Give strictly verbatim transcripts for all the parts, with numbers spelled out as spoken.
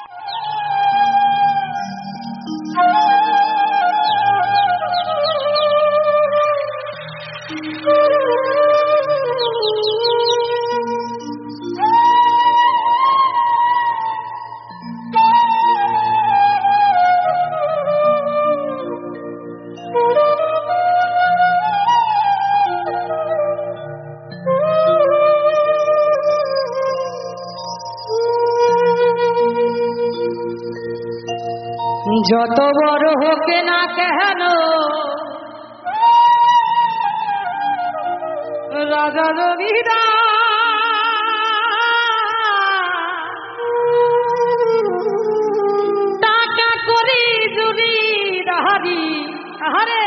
যত বড় হোক না কেন রাজা রবিরা টাকা করি জুড়ি রাহারি আহারে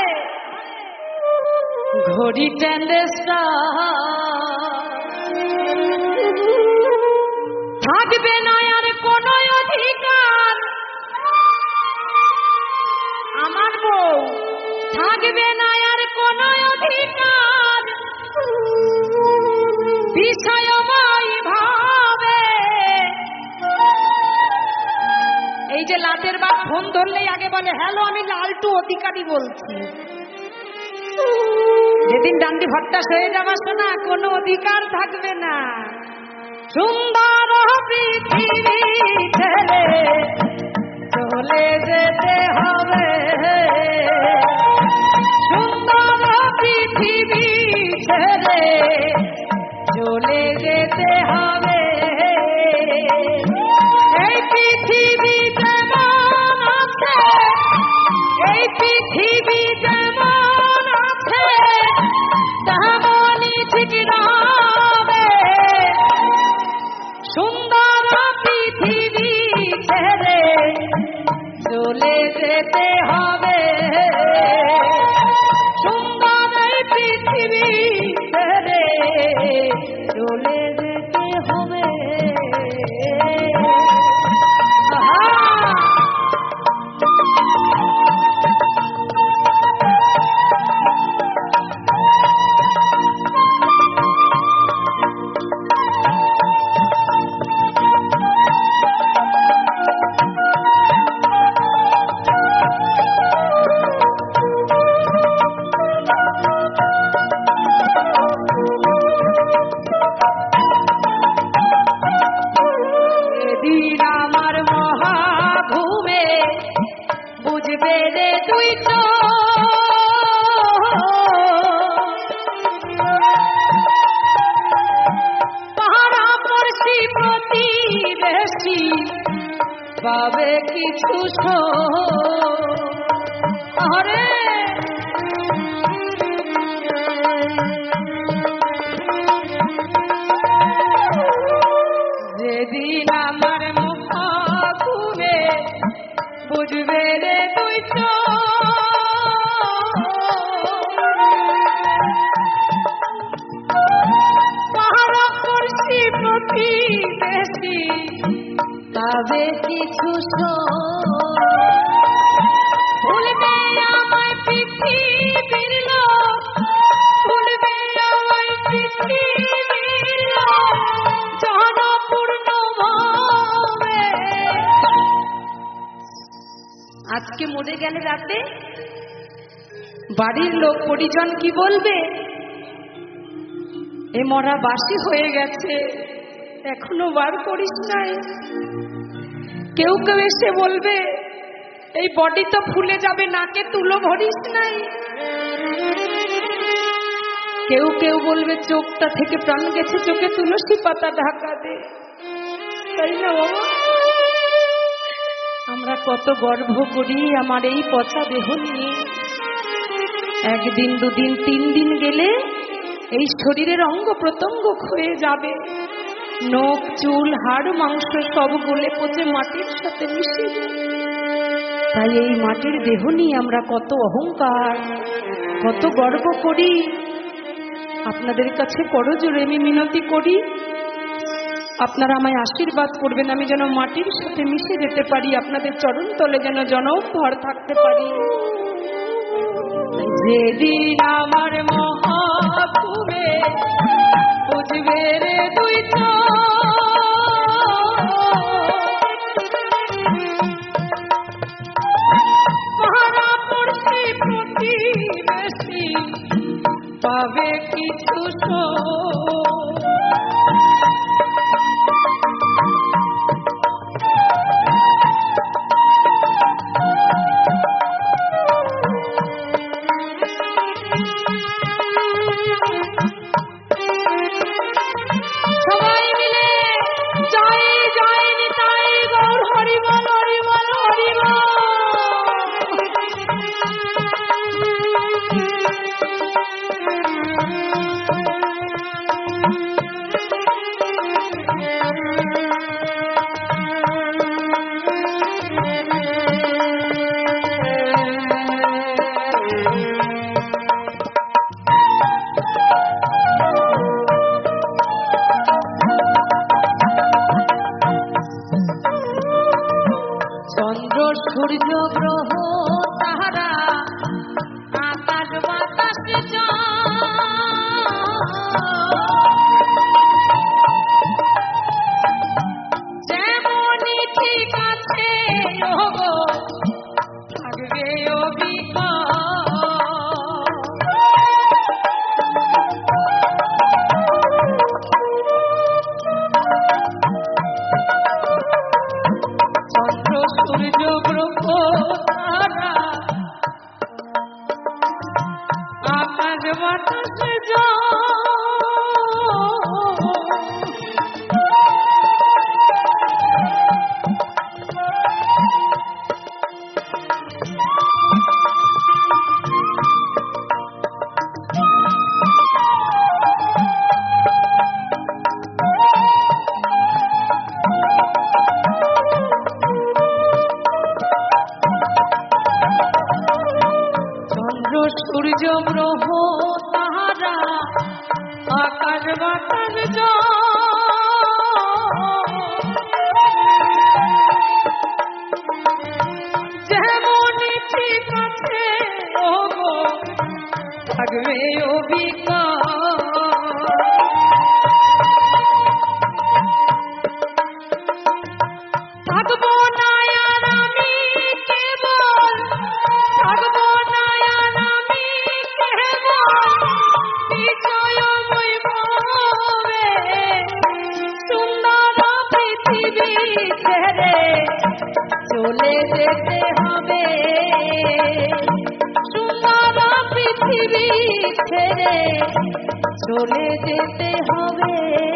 ঘড়ি টেন্ডেস্টা থাকবে না আর কোনো অধিকার আমার বউ থাকবে না আর কোন অধিকার বিষয়ময় ভাবে এই যে লাটের বাপ ফোন ধরলেই আগে বলে হ্যালো আমি লালটু অধিকারী বলছি। যেদিন ডান্ডি ভট্টাস হয়ে যাবে না কোনো অধিকার থাকবে না। সুন্দর পৃথিবী ছেড়ে চলে যেতে হবে, সুন্দর পৃথিবী ছেড়ে চলে যেতে হবে। এই পৃথিবী যেমন আছে, এই পৃথিবী যেমন আছে তেমনই ঠিক রবে। সুন্দর পৃথিবী ছেড়ে চলে যেতে হবে, সুন্দর পৃথিবী ছেড়ে চলে যেতে হবে। পাবে কিছু আরে যেদিন আমার মুখ ঘুমে বুঝবে রে তুই তো পাহারা পড়ছি প্রতিবেশী পাবে কিছু ভুলবে আমায় পৃথিবীর লোক, ভুলবে আমায় পৃথিবীর লোক জনপূর্ণ ভাবে। আজকে মরে গেলে রাতে বাড়ির লোক পরিজন কি বলবে? এ মরা বাসি হয়ে গেছে, এখনো বার করিস নাই। কেউ কেউ এসে বলবে এই বডি তো ফুলে যাবে, নাকে তুলো ভরিস নাই। কেউ কেউ বলবে চোখটা থেকে প্রাণ গেছে, চোখে তুলসী পাতা ঢাকা দে। তাই না বাবা? আমরা কত গর্ব করি আমার এই পচা দেহ নিয়ে। একদিন দুদিন তিন দিন গেলে এই শরীরের অঙ্গ প্রত্যঙ্গ ক্ষয়ে যাবে, নখ চুল হাড় মাংস সব গলে পচে মাটির সাথে মিশে যাবে। তাই এই মাটির দেহ নিয়ে আমরা কত অহংকার, কত গর্ব করি। আপনাদের কাছে করজোড়ে আমি মিনতি করি, আপনারা আমায় আশীর্বাদ করবেন, আমি যেন মাটির সাথে মিশে যেতে পারি, আপনাদের চরণ তলে যেন জনভর থাকতে পারি। যেদিন আমার মহাকুবে বুঝবে রে তুই তো চন্দ্র সূর্য গ্রহ তারা আকাশ বাতাস যেমনই ঠিক আছে ওগো থাকবে সূর্য গ্রহ তারা আকাশ বাতাস সূর্য গ্রহ তারা আকাশ বাতাস যেমনই ঠিক আছে ওগো থাকবে অবিকার থাকবো না আর আমি কেবল থাকবো না চলে যেতে হবে সুন্দর পৃথিবী ছেড়ে চলে যেতে হবে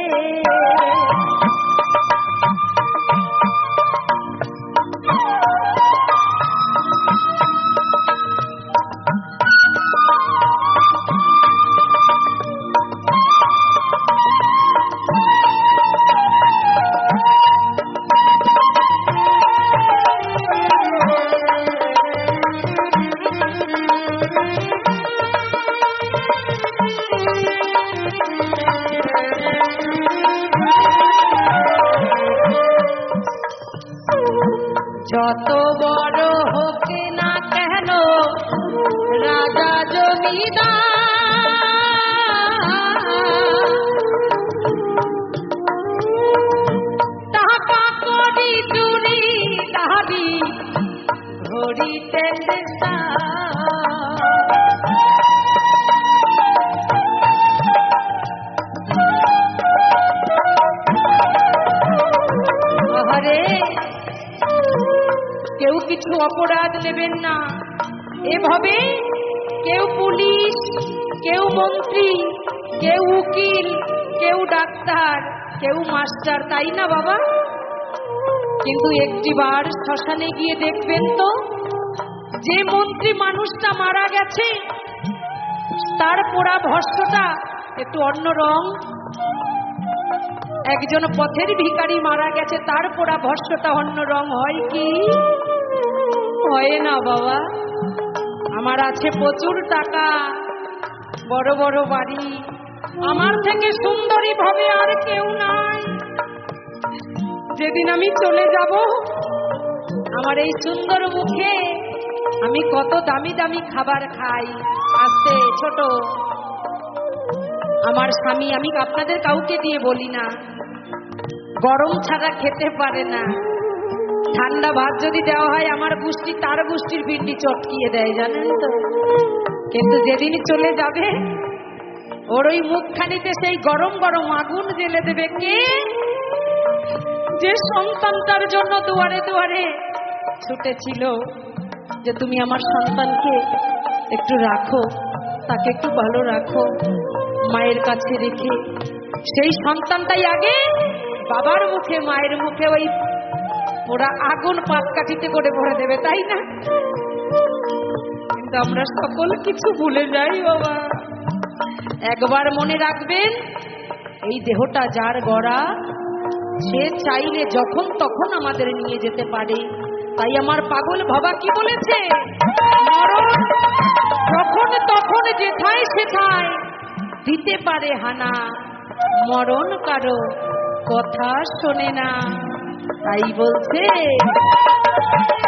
যত বড় হোক না কেন রাজা জমিদার টাকা করি চুরি দাবি ধরিতে আরে কেউ কিছু অপরাধ নেবেন না এভাবে কেউ পুলিশ কেউ মন্ত্রী কেউ উকিল কেউ ডাক্তার কেউ মাস্টার তাই না বাবা কিন্তু একটিবার শ্মশানে গিয়ে দেখবেন তো যে মন্ত্রী মানুষটা মারা গেছে তার পোড়া ভস্মটা একটু অন্য রং একজন পথের ভিখারি মারা গেছে তার পোড়া ভস্মটা অন্য রং হয় কি হয় না বাবা আমার আছে প্রচুর টাকা বড় বড় বাড়ি আমার থেকে সুন্দরী ভাবে আর কেউ নাই যেদিন আমি চলে যাব আমার এই সুন্দর মুখে আমি কত দামি দামি খাবার খাই আস্তে ছোট আমার স্বামী আমি আপনাদের কাউকে দিয়ে বলি না গরম ছাড়া খেতে পারে না ঠান্ডা ভাত যদি দেওয়া হয় আমার গোষ্ঠী তার গোষ্ঠীর পিণ্ডি চটকিয়ে দেয় জানেন তো কিন্তু যেদিন চলে যাবে ওর ওই মুখখানিতে সেই গরম গরম আগুন জ্বেলে দেবে কে যে সন্তানটার জন্য দুয়ারে দুয়ারে ছুটেছিল যে তুমি আমার সন্তানকে একটু রাখো তাকে একটু ভালো রাখো মায়ের কাছে রেখে সেই সন্তানটাই আগে বাবার মুখে মায়ের মুখে ওই ওরা আগুন পাটকাঠিতে করে ভরে দেবে তাই না কিন্তু আমরা সকল কিছু ভুলে যাই বাবা একবার মনে রাখবেন এই দেহটা যার গড়া সে চাইলে যখন তখন আমাদের নিয়ে যেতে পারে তাই আমার পাগল বাবা কি বলেছে মরণ যখন তখন যেথায় সেথায় দিতে পারে হানা মরণ কারো কথা শোনে না তাই বলছে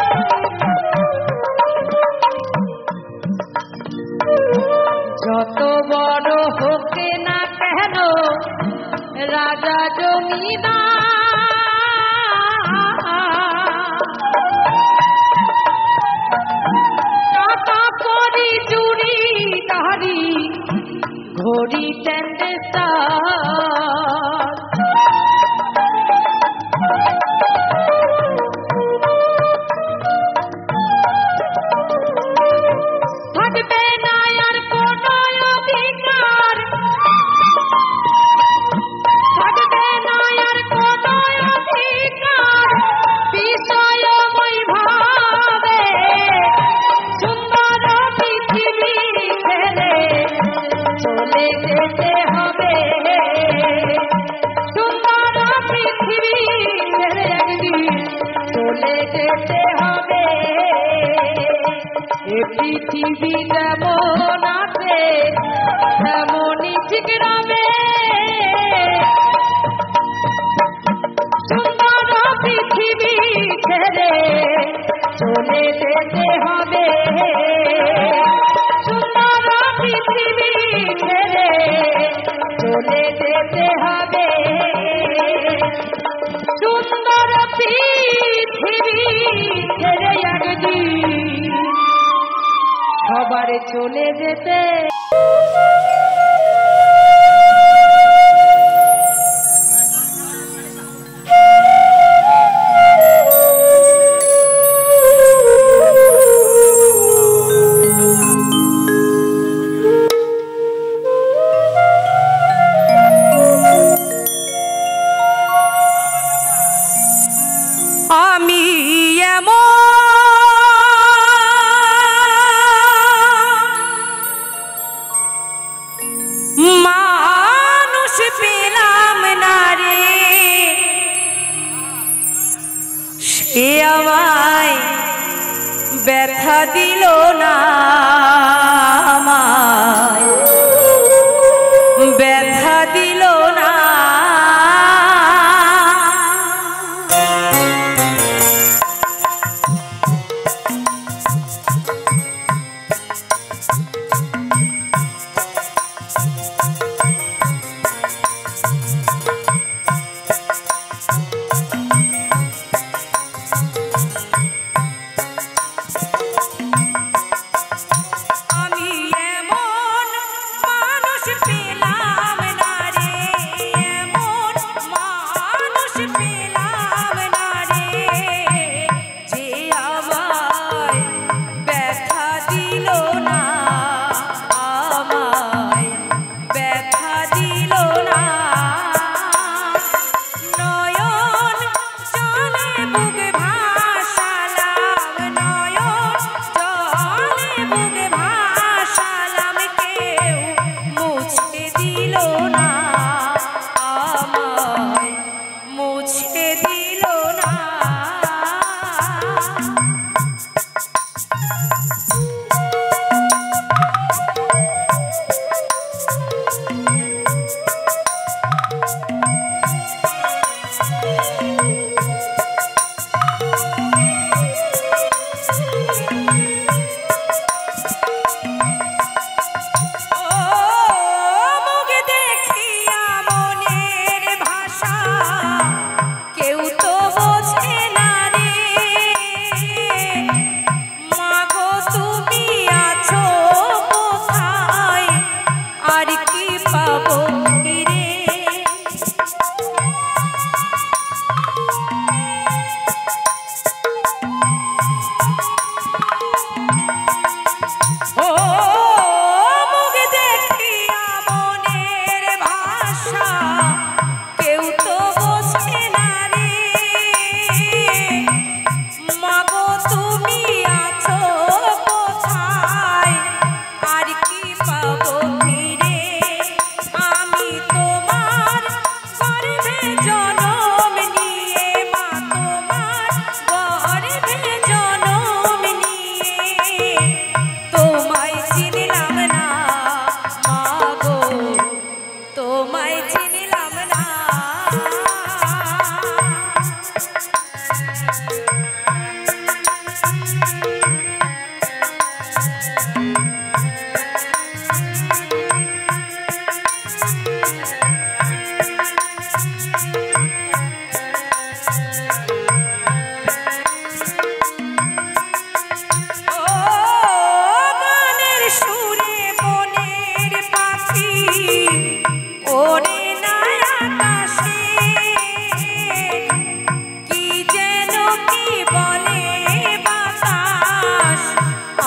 রাজা জমিদার টাকা করি চুরি দাড়ি ঘড়ি ট্যান্ডেস্টার থাকবে না আর কোনো অধিকার থাকবে না আর কোনো অধিকার বিষয়ময় ভাবে সুন্দর পৃথিবী ছেড়ে চলে যেতে হবে সুন্দর পৃথিবী ছেড়ে একদিন চলে যেতে হবে এ পৃথিবী যেমন আছে তেমনই ঠিক রবে সুন্দর পৃথিবী ছেড়ে চলে যেতে হবে সুন্দর পৃথিবী ছেড়ে চলে যেতে হবে সুন্দর পৃথিবী ছেড়ে একদিন সবার চলে যেতে আমি এমন মানুষ পেলাম না রে সে আমায় ব্যথা দিল না আমায় ব্যথা দিল না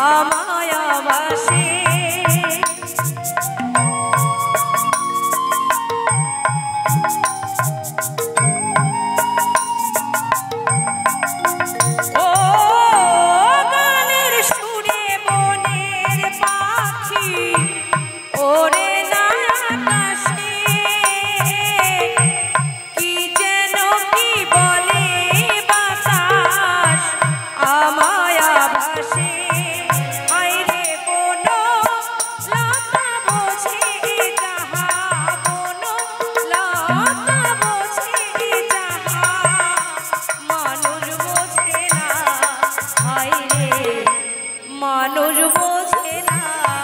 আমায় বাসে ও গানের সুরে বনের পাখি ওরে না আকাশে কি যেন কি বলে বাতাস আমায় ভাসে আইরে বনো লতা বোঝে যাহা বনো লতা বোঝে যাহা মানুষ বোঝে না আইরে মানুষ বোঝে না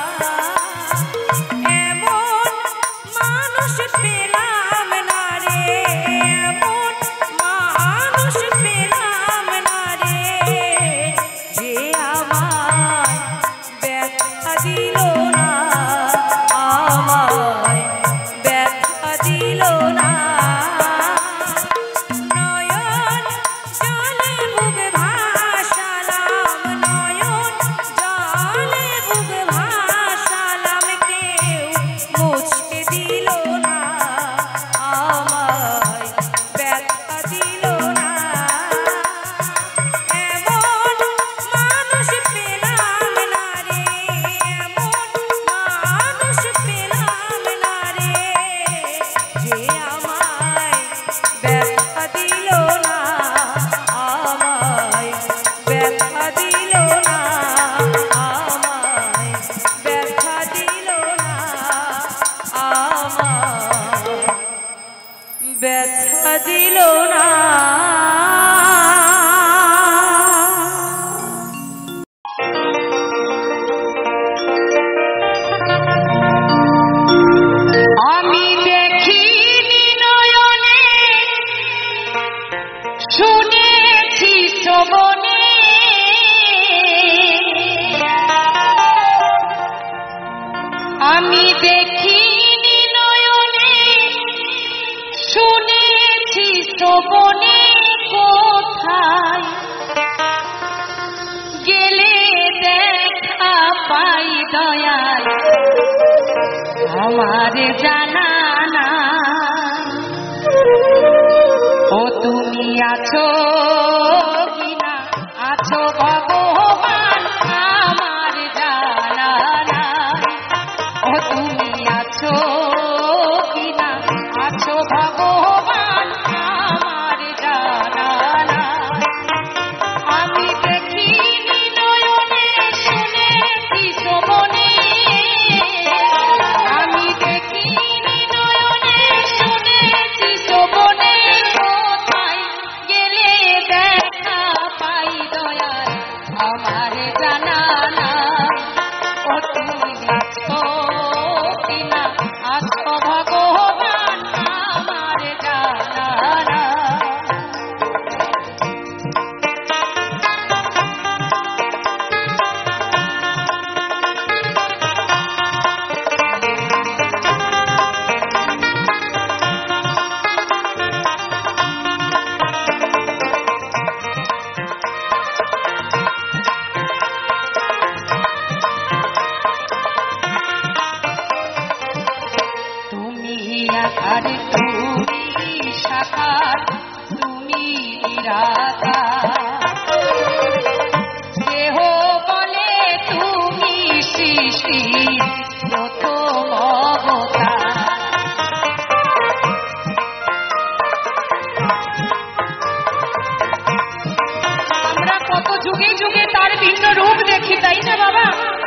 এমন মানুষ পেলাম না রে এমন মানুষ পেলাম না রে যে আমায় ব্যথা দিল না আমায় ব্যথা দিল না নয়ন জলে বুক ভাসালাম নয়ন জলে বুক ভাসালাম কেউ মুছে দিল না আমায় ব্যথা দিল না এমন মানুষ পেলাম না রে এমন মানুষ পেলাম না রে যে আমায় ব্যথা দিল না আমায় ব্যথা দিল না আমায় ব্যথা দিল না আমায় ব্যথা দিল না আমি দেখিনি নয়নে শুনেছি শ্রবণে আমি দেখিনি নয়নে শুনেছি শ্রবণে কোথায় গেলে দেখা পাই দয়াল আমার জানা না ও তুমি আছো কিনা আছো ভগবান আমার জানা না ও তুমি আছো কিনা আছো ভগবান আমার জানা না আমি দেখিনি নয়নে শুনেছি শ্রবণে আমি দেখিনি নয়নে শুনেছি শ্রবণে কোথায় গেলে দেখা পাই দয়াল আমার জানা না ও তুমি আছো কিনা আছো ভগবান আমার জানা না তুমি আকার তুমি সাকার তুমি নিরাকার দেহ বলে তুমি সৃষ্টি প্রথম অবতার আমরা কত যুগে যুগে তার ভিন্ন রূপ দেখি তাই না বাবা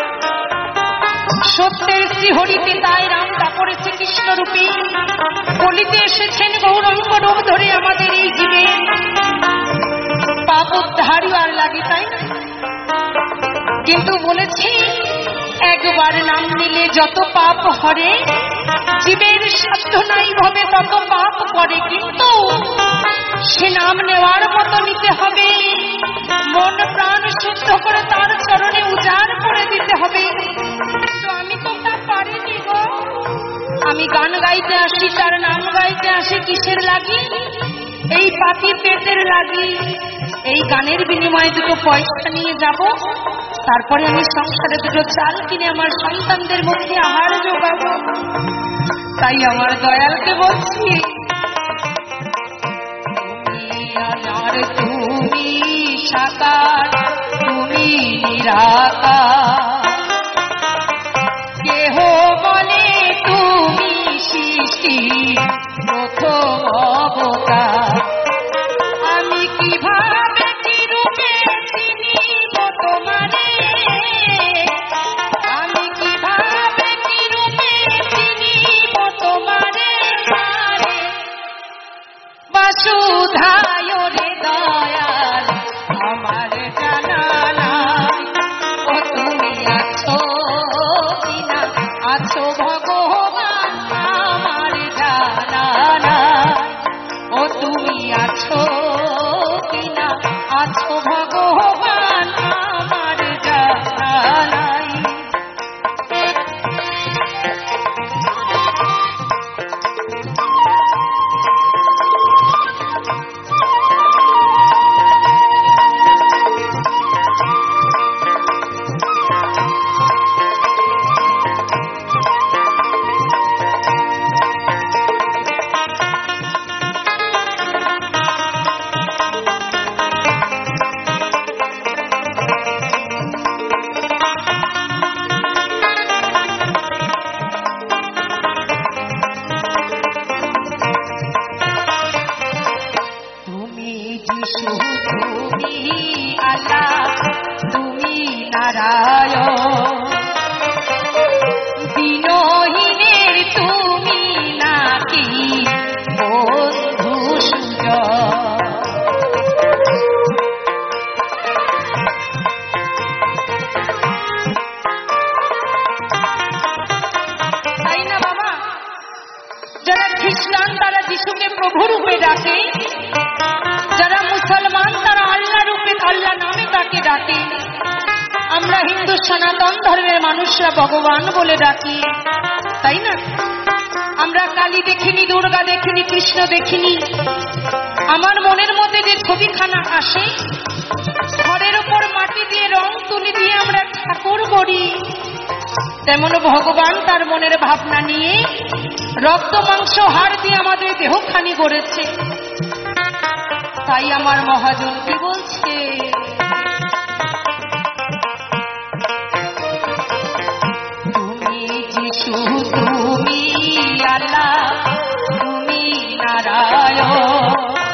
সত্যের শ্রীহরিতে তাই রাম তাপরে শ্রীকৃষ্ণ রূপী কলিতে এসেছেন গৌরাঙ্গ রূপ ধরে আমাদের এই জীবের পাপ উদ্ধারিবার লাগে তাই না কিন্তু বলেছি একবার নাম নিলে যত পাপ হরে জীবের সাধ্য নাই ভাবে তত পাপ করে কিন্তু সে নাম নেওয়ার মতো নিতে হবে মন প্রাণ শুদ্ধ করে তার চরণে উজাড় করে দিতে হবে তো আমি তো তা পারিনি গো আমি গান গাইতে আসি তার নাম গাইতে আসি কিসের লাগি এই পাপি পেটের লাগি এই গানের বিনিময়ে দুটো পয়সা নিয়ে যাব তারপরে আমি সংসারে দুটো চাল কিনে আমার সন্তানদের মুখে আহার জোগাবো। তাই আমার দয়ালকে বলছি, আর তুমি সাকার, তুমি নিরাকার, কেহ বলে তুমি সৃষ্টি প্রথম অবতার। আমি কিভাবে কি রূপে চিনিব তোমারে, আমি কিভাবে কি রূপে চিনিব তোমারে, বাসুধায় রে দয়াল আমার জানা নাই। ও তুমি আছো কিনা আছো ভগবান আমার জানা নাই। ও তুমি আছো কিনা আছো ভগবান আমার জানা নাই। বিনয়ীনের তুমি নাকি বন্ধু সুজন, তাই না বাবা? যারা খ্রিস্টান তারা যিশুকে প্রভু রূপে ডাকে, যারা মুসলমান তারা আল্লাহ রূপে আল্লাহ নামে তাকে ডাকে। আমরা হিন্দু সনাতন ধর্মের মানুষরা ভগবান বলে ডাকি, তাই না? আমরা কালী দেখিনি, দুর্গা দেখিনি, কৃষ্ণ দেখিনি। আমার মনের মধ্যে যে ছবিখানা আসে, ঘরের উপর মাটি দিয়ে রং তুলি দিয়ে আমরা ঠাকুর করি, তেমন ভগবান তার মনের ভাবনা নিয়ে রক্ত মাংস হাড় দিয়ে আমাদের দেহখানি গড়েছে। তাই আমার মহাজন কি বলছে, তুমি যিশু, তুমি আল্লাহ, তুমি নারায়ণ,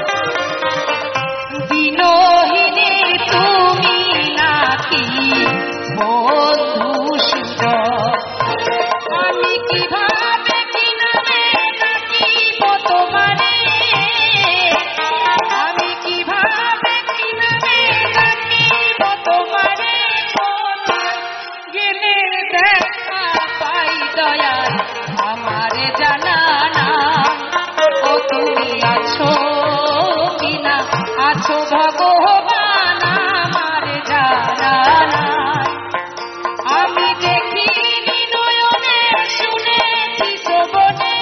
বিনয়ীনে তুমি নাকি বন্ধু সুজন। আমি কিভাবে কি নামে ডাকিব তোমারে, আমি কিভাবে কি নামে ডাকিব তোমারে, গেলে দেখা পাই দয়াল আমার জানা নাই। ও তুমি আছো কিনা আছো ভগবান আমার জানা নাই। আমি দেখিনি নয়নে, শুনেছি শ্রবণে,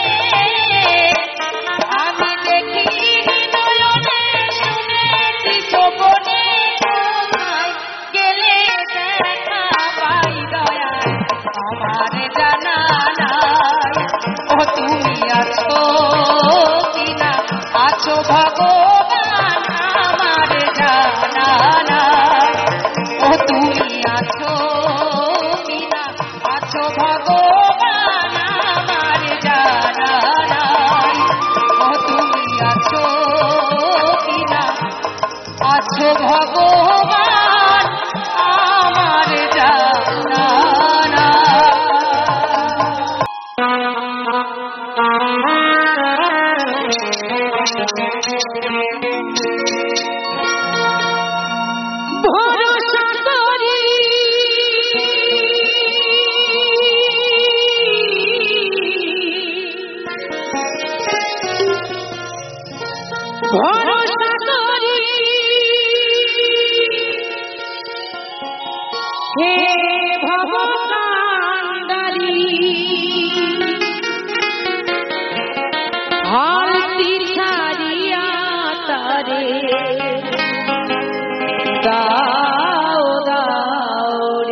আমি দেখিনি নয়নে, শুনেছি শ্রবণে, তোমায় গেলে দেখা পাই দয়াল আমার জানা নাই। ও তুমি আছো কিনা আছো ভগবান আমার জানা নাই। ও তুমি আছো কিনা আছো ভগবান আমার জানা নাই। ও তুমি আছো কিনা আছো ভগবান আমার জানা নাই। ভরসা করি ভরসা করি হে ভবকান্ডারি, হালতি ছাড়িয়া তারে দাও দাও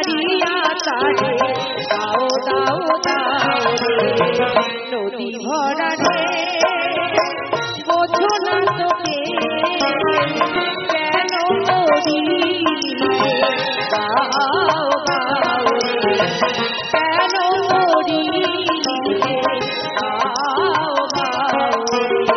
ছাড়িয়া তারে দাও দাও দাও রে নদী ভরা ঢেউ বোঝো না তোকে কেন মরিলে গাও গাও রে কেন মরিলে গাও গাও রে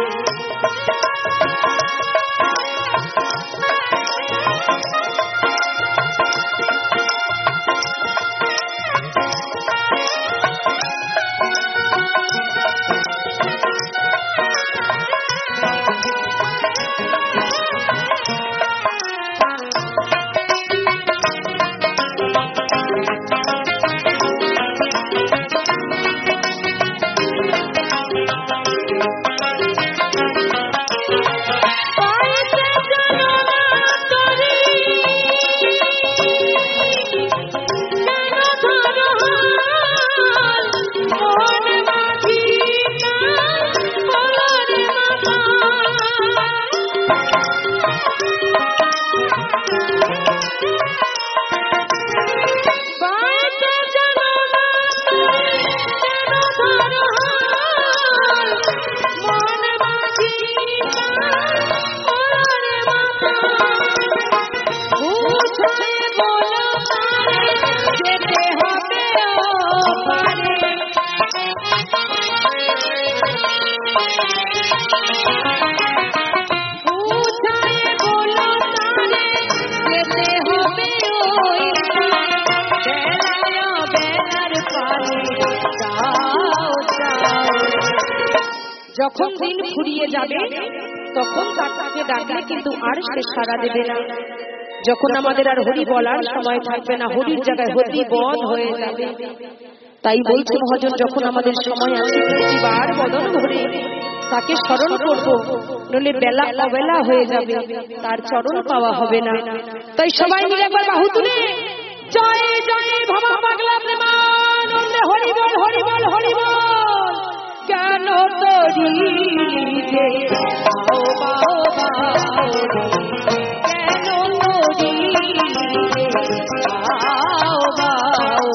যখন দিন ফুরিয়ে যাবে তখন তাকে ডাকলে কিন্তু আর সে সাড়া দেবে না। যখন আমাদের আর হরি বলার সময় থাকবে না, হরির জায়গায় হরি বধ হয়ে যাবে। তাই বলছে মহাজন, যখন আমাদের সময় আছে প্রতিবার বদন ধরে তাকে স্মরণ করবো, নইলে বেলা অবেলা হয়ে যাবে, তার চরণ পাওয়া হবে না। তাই সবাই মিলে একবার বাহু তুলে জয় জয় ভবা পাগলা প্রেমানন্দে হরি বল হরি বল হরি বল। কেন তরি যে বাও বাও বাও কেন তরি বাও বাও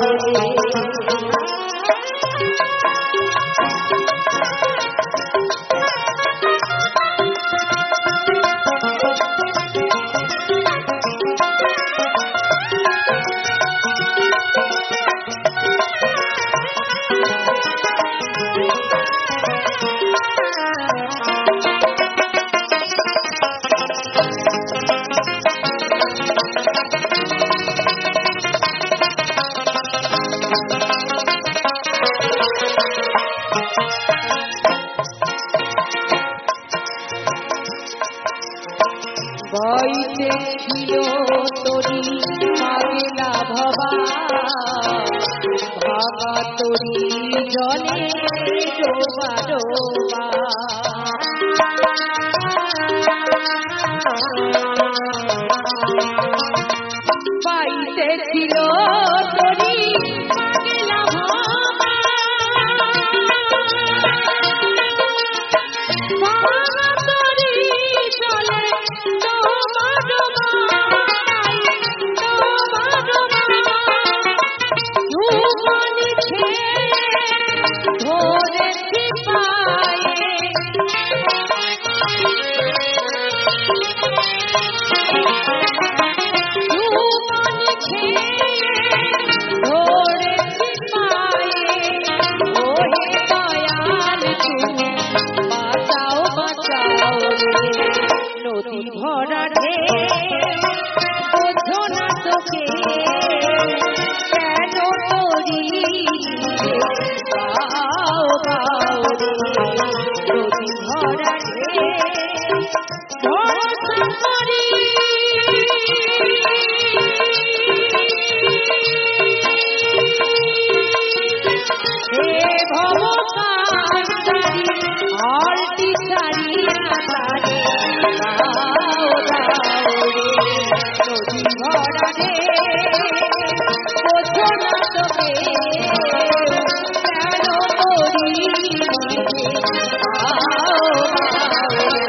বইতে ছিল তরি পাগলা ভবা ভাবা তরি জলে ডোবা ডোবা বাইতে ছিল তরি পাগলা ভবা ভাবা তরি জলে ডোবা ডোবা ডোবা ডোবা যুবনী ছেড়ে ধরেছি পায়ে যুবনী ছেড়ে ধরেছি পায়ে ওহে দয়াল তুমি বাঁচাও বাঁচাও রে নদী ভরা ঢেউ বোঝো না তোকে কেন তরি গাও গাও রে নদী ভরা ঢেউ ভরসা করি হে ভবকান্তারি আলটি ছাড়িয়া তারে গাও গাও রে নদী ভরা ঢেউ বোঝো না তোকে কেন তরি গাও গাও রে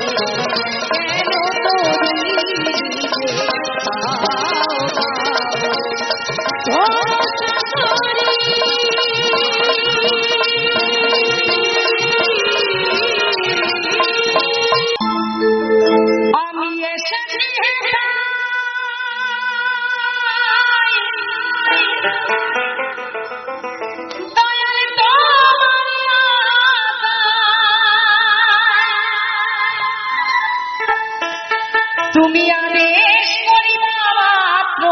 কেন তরি গাও গাও আমি এসেছি দয়াল তুমি আদেশ করিবা মাত্র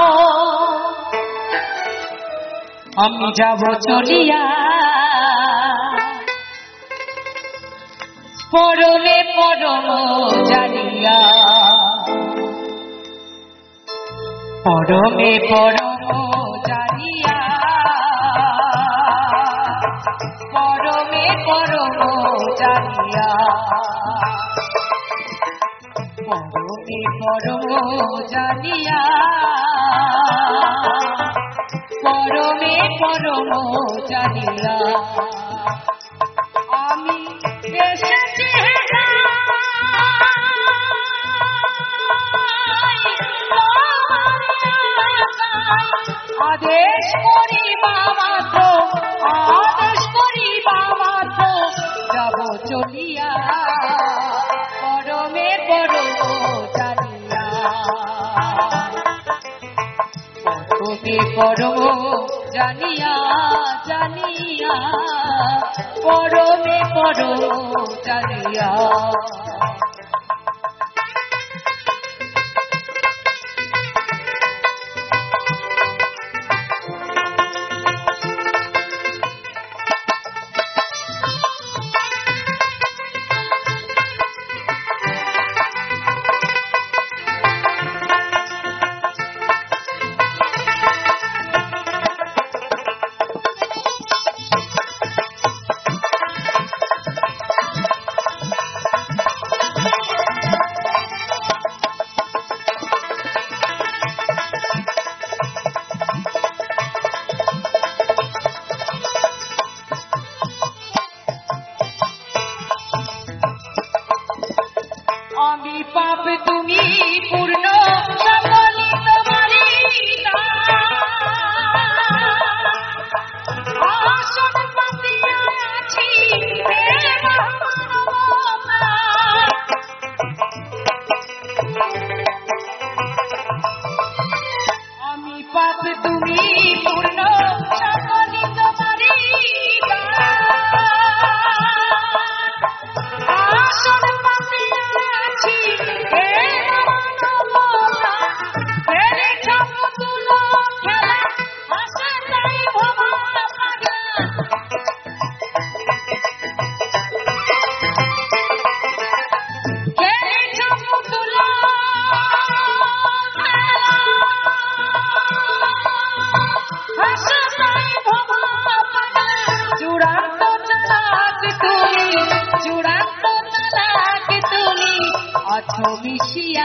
আমি যাব চলিয়া পরমে পরম জানিয়া পরমে পরম জানিয়া পরমে পরম জানিয়া পরমে পরম জানিয়া পরমে পরম জানিয়া আমি এসেছি আদেশ করিবা মাত্র আদেশ করিবা মাত্র যাব চলিয়া পরমে পরম জানিয়া পরমে পরম জানিয়া জানিয়া পরমে পরম জানিয়া আমি পাপ তুমি পূর্ণ সকলি তোমারি আসন পাতিয়া আছি আমি পাপ তুমি পূর্ণ সকলি তোমারি আসন পাতিয়া আছি চূড়ান্ত চালাক তুমি চূড়ান্ত চালাক তুমি আছো মিশিয়া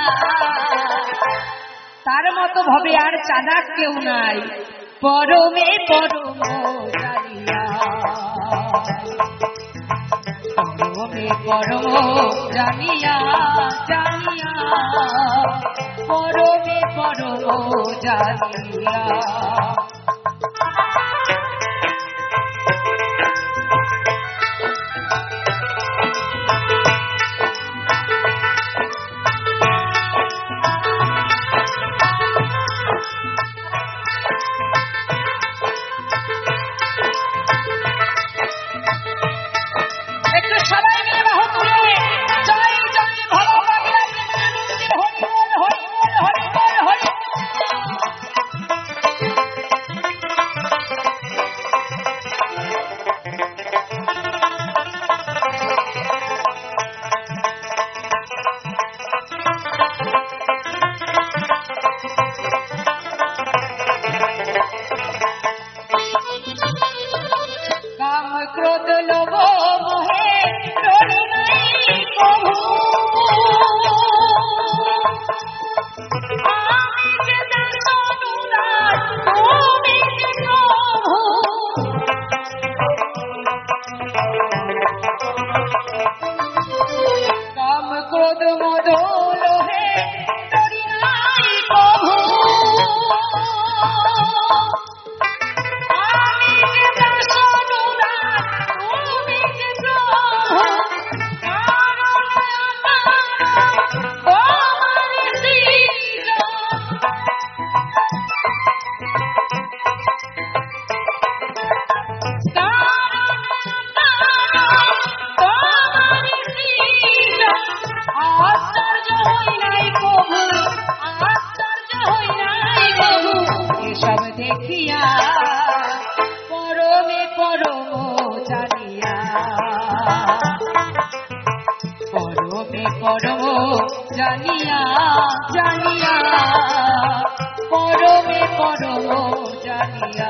তার মতো ভাবে আর চালাক কেউ নাই পরমে পরম জানিয়া পরমে পরম জানিয়া জানিয়া পরমে পরম জানিয়া একটু সবাই মিলে বাহু তুলে জয় জয় ভালো লাগে হরি বল হরি বল হরি বল হরি দেখিয়া পরমে পরম জানিয়া পরমে পরম জানিয়া জানিয়া পরমে পরম জানিয়া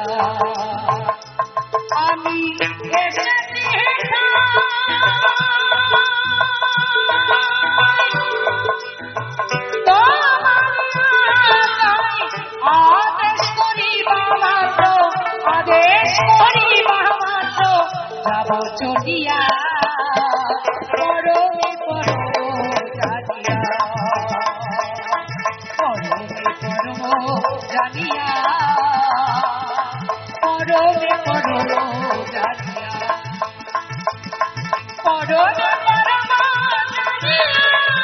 আমি এসেছি আদেশ করিবা মাত্র আদেশ করিবা মাত্র যাব চলিয়া পরমে পরম জানিয়া পরমে পরম জানিয়া পরমে পরম জানিয়া পরমে পরম জানিয়া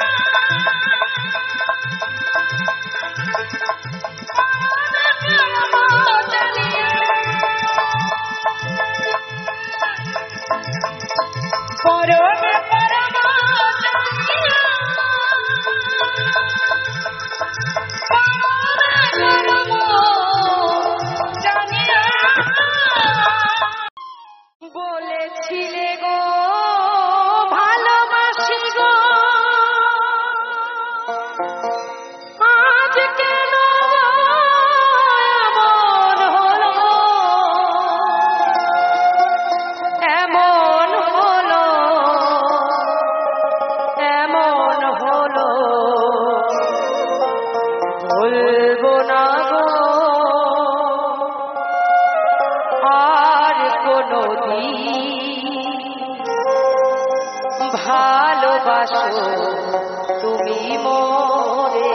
পরমে পরম জানিয়া বলেছিলে গো ভালোবাসি গো আজ কেন এমন হলো এমন হলো এমন হলো বলবো না গো আর কোনদিন ভালোবাসো তুমি মোরে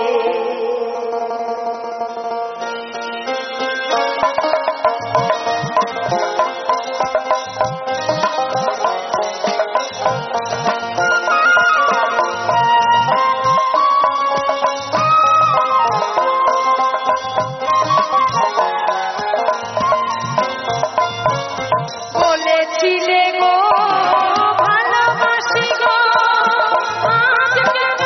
বলেছিলে গো ভালোবাসি গো আজ কেন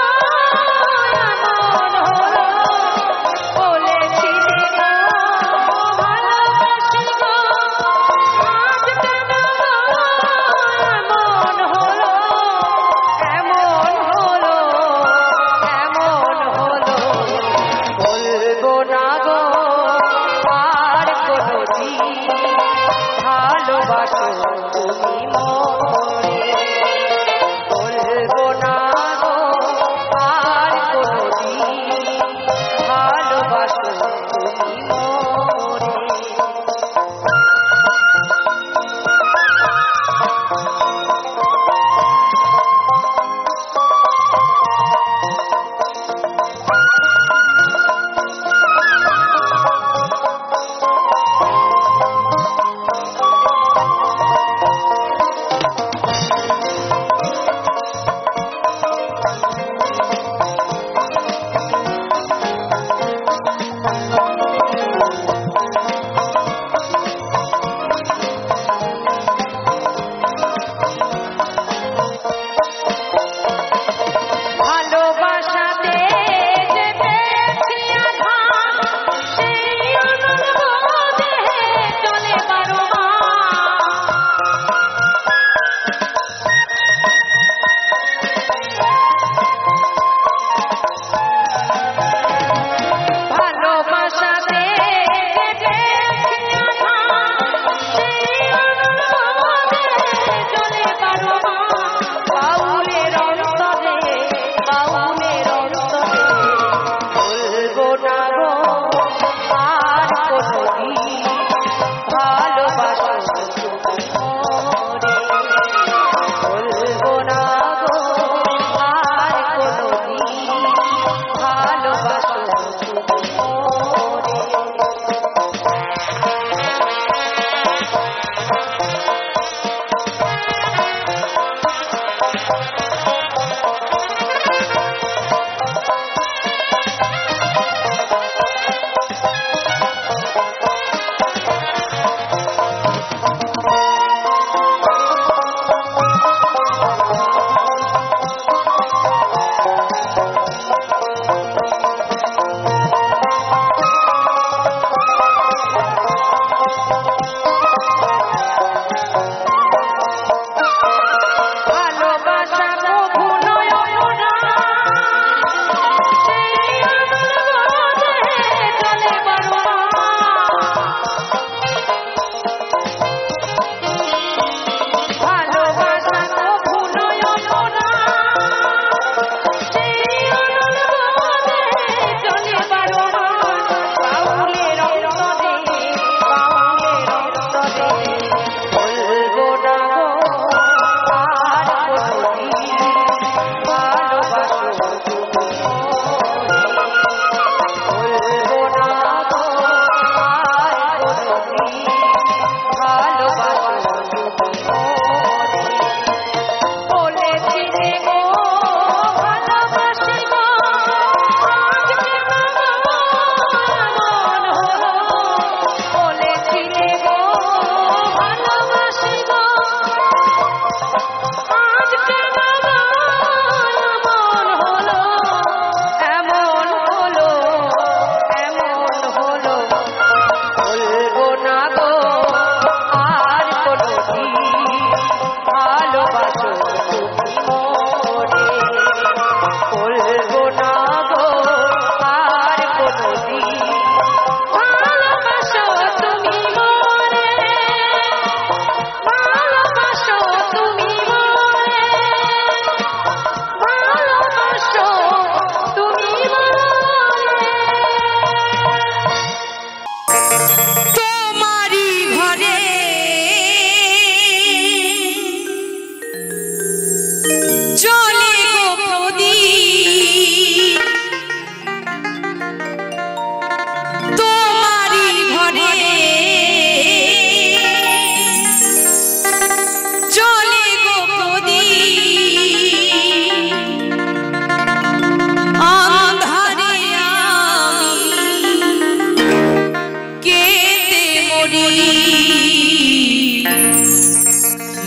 এমন হলো বলেছিলে গো ভালোবাসি গো আজ কেন এমন হলো এমন হলো এমন হলো বলবো না গো আর কোনদিন ভালোবাসো তুমি মোরে বলবো না গো আর কোনদিন ভালোবাসো তুমি মোরে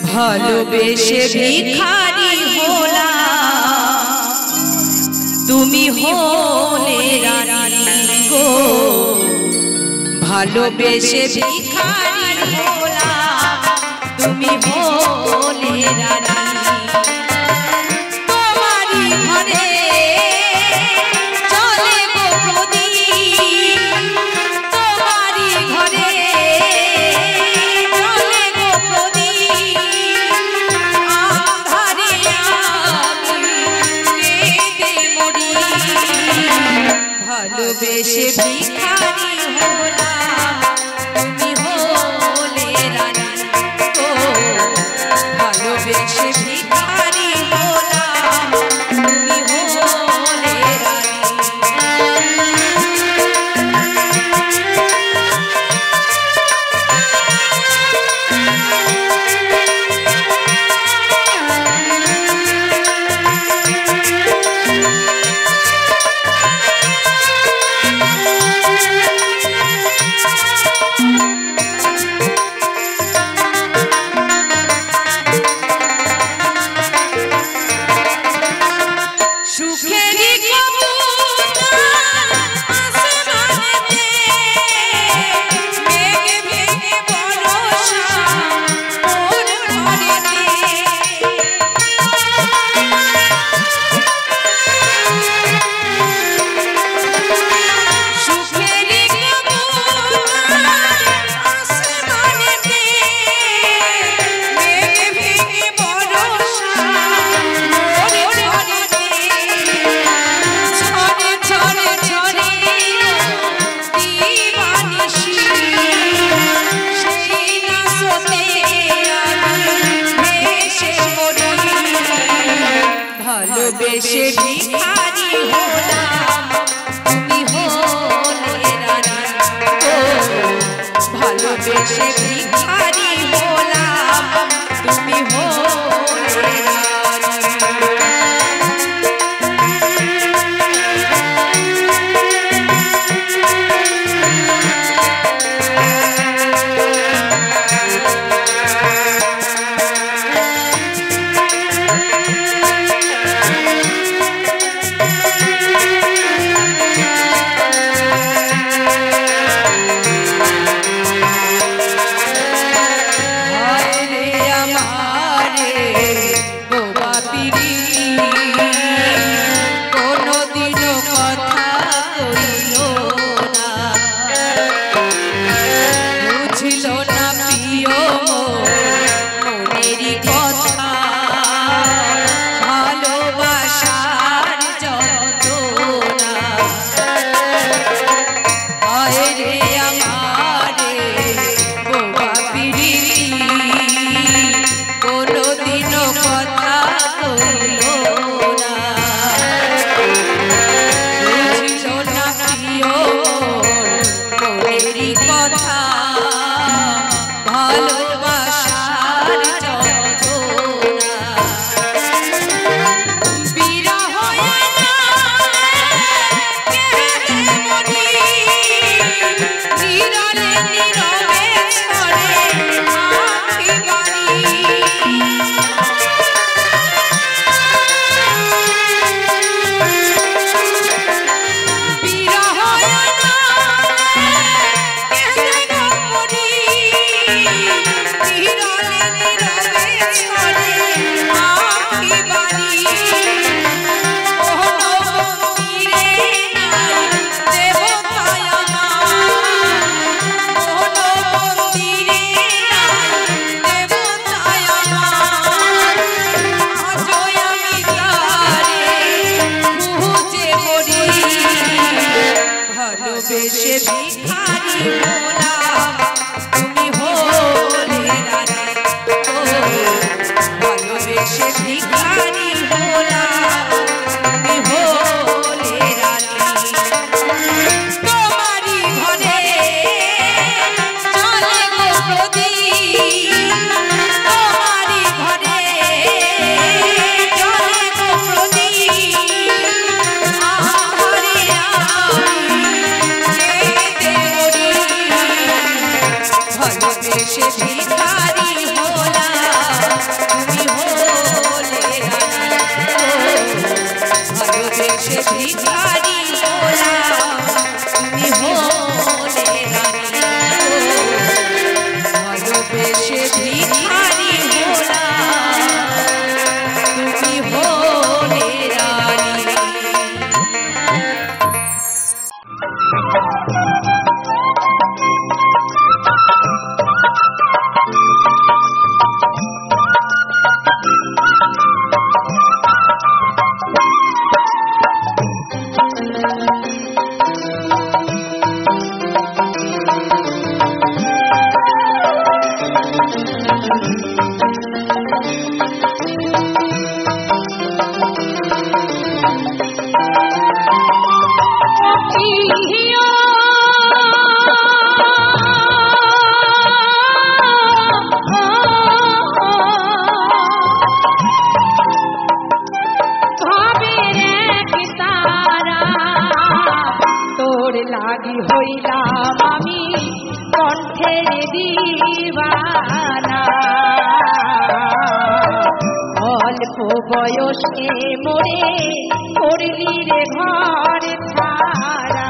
ভালোবেসে ভিখারি হলাম তুমি হলে রানী গো ভালোবেসে ভিখারি হলাম তুমি হলে রানী তোমারই ঘরে চলে গো প্রদীপ তোমারই ঘরে চলে গো প্রদীপ আঁধারে আমি কেঁদে মরি ভালোবেসে ভিখারি হলাম তুমি হলে রানী গো ভালোবেসে ভিখারি হলাম তুমি হলে রানী ভালোবেসে ভিখারি হলাম তুমি হলে রানী গো ভালোবেসে ভিখারি হলাম তুমি হলে ভালোবেসে ভিখারি হলাম তুমি হলে রানী গো ভালোবেসে ভিখারি হলাম তুমি হলে রানী তোমারই ঘরে চলে গো প্রদীপ তোমারই ঘরে চলে গো প্রদীপ আঁধারে আমি ভালোবেসে ভিখারি হলাম ভালোবেসে ভিখারি হলাম তুমি হলে রানী ভালোবেসে ভিখারি হলাম তুমি হলে রানী। লাগি হইলাম আমি কণ্ঠের দিবানা অল্প বয়সে মোরে করলি রে ঘর ছাড়া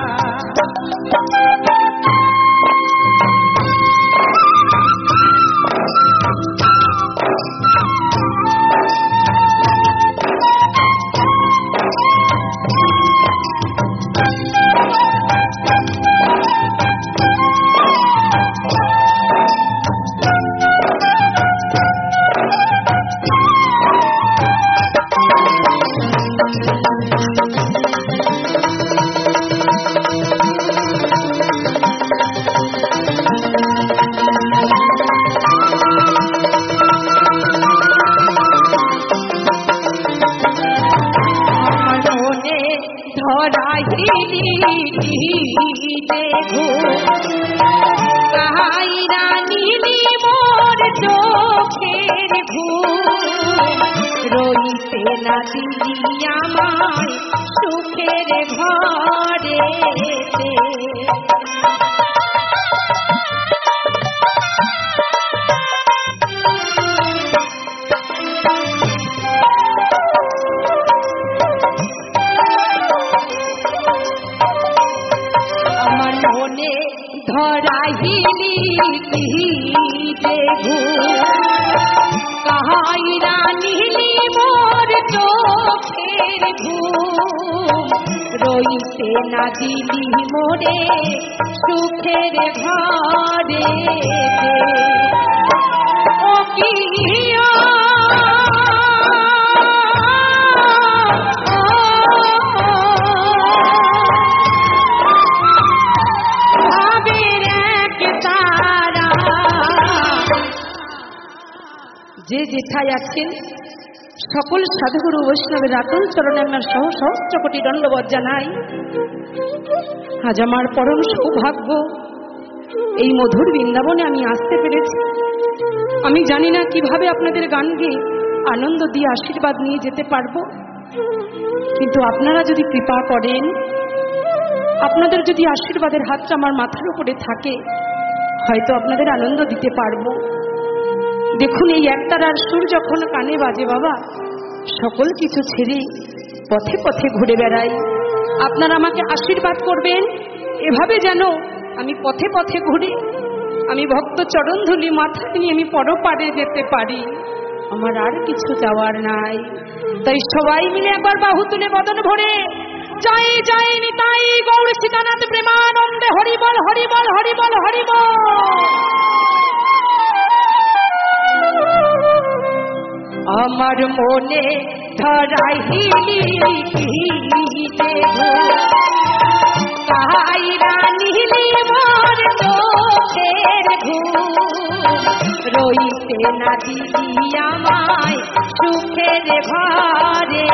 রইতে না দিলি আমায় সুখের ঘরে আমার মনে ধরাইলি দেবু কাহাইরা নিলি মোর চোখের ঘুম রইতে না দিলি মোরে সুখের ঘরে ও কি যে যেথায় আছেন সকল সাধুগুরু বৈষ্ণবের আকুল চরণে আমার সহ সহস্র কোটি দণ্ডবত জানাই। আজ আমার পরম সৌভাগ্য এই মধুর বৃন্দাবনে আমি আসতে পেরেছি। আমি জানি না কিভাবে আপনাদের গান গেয়ে আনন্দ দিয়ে আশীর্বাদ নিয়ে যেতে পারবো, কিন্তু আপনারা যদি কৃপা করেন, আপনাদের যদি আশীর্বাদের হাতটা আমার মাথার উপরে থাকে, হয়তো আপনাদের আনন্দ দিতে পারবো। দেখুন, এই একতারার সুর যখন কানে বাজে বাবা, সকল কিছু ছেড়ে পথে পথে ঘুরে বেড়াই। আপনারা আমাকে আশীর্বাদ করবেন এভাবে যেন আমি পথে পথে ঘুরে আমি ভক্ত চরণ ধুলি মাথায় নিয়ে আমি পরপারে যেতে পারি। আমার আর কিছু চাওয়ার নাই। তাই সবাই মিলে একবার বাহু তুলে বদন ভরে জয় জয় নিতাই গৌর সীতানাথ প্রেমানন্দে হরি বল হরি বল হরি বল হরি বল। আমার মনে ধরাইলি কাহাইরা নিলি মোর চোখের ঘুম রইতে না দিলি আমায় সুখের ঘরে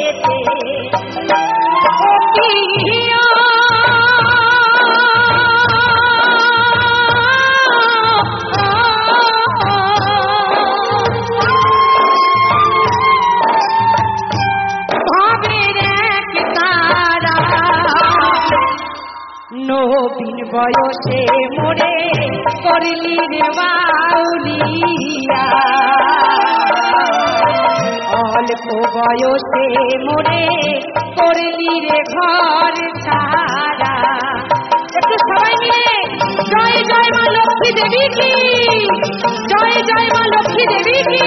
নবীন বয়সে মোরে করলি রে বাউলিয়া অল্প বয়সে মোরে করলি রে ঘর ছাড়া। একটু সবাই মিলে জয় জয় মা লক্ষ্মী দেবী কি, জয় জয় মা লক্ষ্মী দেবী কি।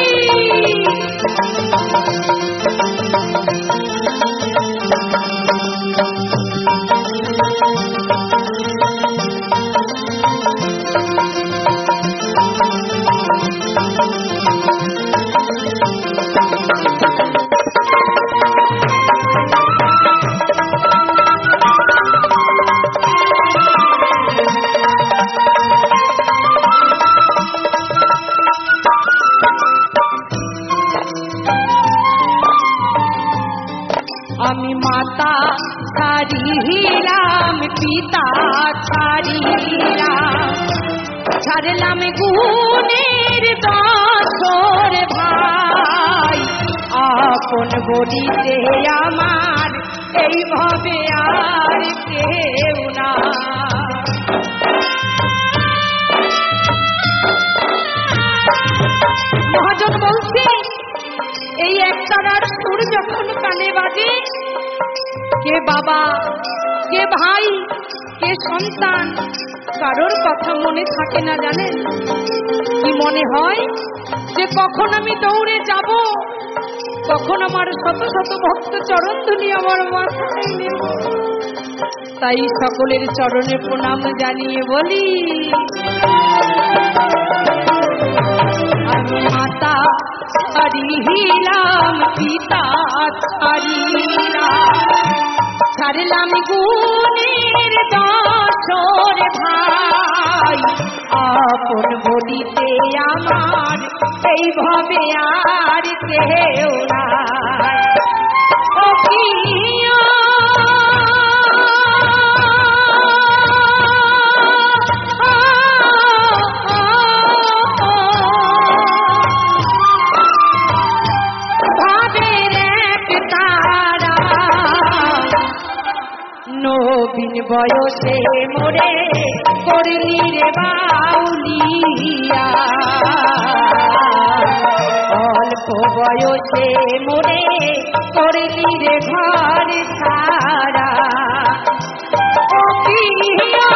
আমি মাতা ছাড়িলাম, পিতা ছাড়িলাম, ছাড়লাম গুণের দশর ভাই। আপন বলিতে আমার এইভাবে আর কেউ না। মহাজন বলছে এই একতারার সুর যখন কানে বাজে, কে বাবা কে ভাই কে সন্তান কারোর কথা মনে থাকে না জানেন। কি মনে হয় যে কখন আমি দৌড়ে যাব, কখন আমার শত শত ভক্ত চরণ ধুলি আমার মাথায় নেব। তাই সকলের চরণে প্রণাম জানিয়ে বলি আমি মাতা ছাড়িলাম, পিতা ছাড়িলাম, ছাড়লাম গুণের দশর ভাই। আপন বলিতে আমার এইভাবে আর কেউ নাই। ও প্রিয় নবীন বয়সে মোরে করলি রে বাউলিয়া। অল্প বয়সে মোরে করলি রে ঘর ছাড়া। ও প্রিয়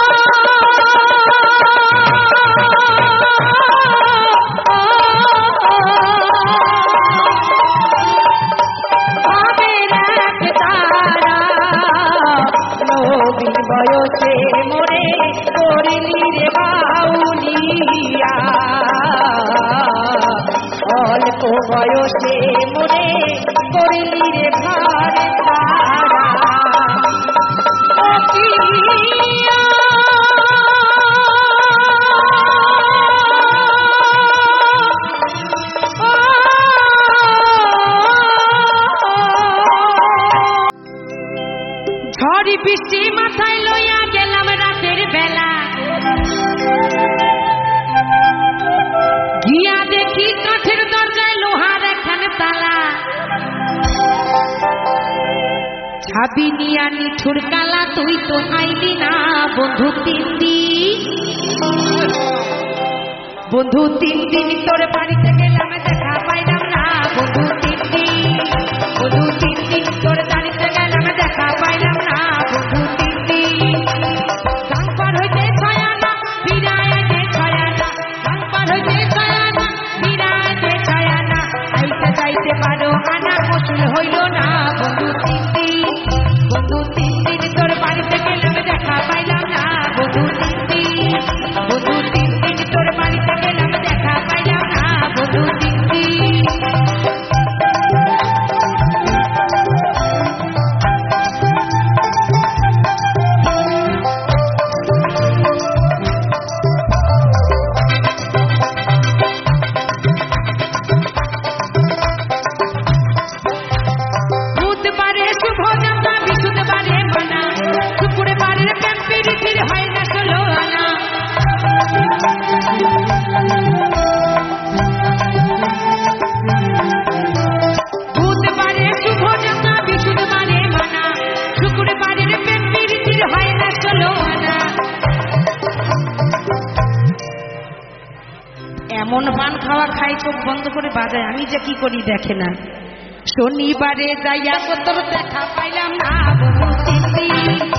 নবীন বয়সে মোরে করলি রে বাউলিয়া। অল্প বয়সে মোরে করলি রে ঘর ছাড়া। ও প্রিয় ঝড় বৃষ্টি মাথায় লইয়া গেলাম রাতের বেলা, গিয়া দেখি কাঠের দরজায় লোহার একখানে তালা। ছাবি নিয়া নিঠুর কালা তুই তো আইলি না বন্ধু তিন দিন। বন্ধু তিন দিন তোর বাড়িতে গেলাম দেখা পাইলাম না বন্ধু তিন দিন। বন্ধু তিন দিন তোর বাড়িতে গেলাম দেখা পাইলাম না বন্ধু তিন দিন। গান পার হইতে ছয়ানা ফিরায় যে ছয়ানা, গান পার হইতে ছয়ানা ফিরায় যে ছয়ানা। আইতে যাইতে পারো আনা মসুল হইল না বন্ধু তিন দিন। বন্ধু তিন দিন তোর বাড়িতে গেলাম দেখা পাইলাম না বন্ধু তিন দিন। বন্ধু তিন দিন তোর বাড়িতে গেলাম দেখা পাইলাম না বন্ধু তিন দিন। বুধবারে শুভ যাত্রা, বিশুদ্ধবারে মানা, শুক্রবারের ক্যাম্পিরিটির হয় না ষোলো আনা। বুধবারে শুভ যাত্রা, বিশুদ্ধবারে মানা, শুক্রবারের ক্যাম্পিরিটির হয় না ষোলো আনা। এমন পান খাওয়া খাই চোখ বন্ধ করে বাজায়, আমি যে কি করি দেখে না। শনিবারে যাইয়া তোর দেখা পাইলাম না বহু চিঠি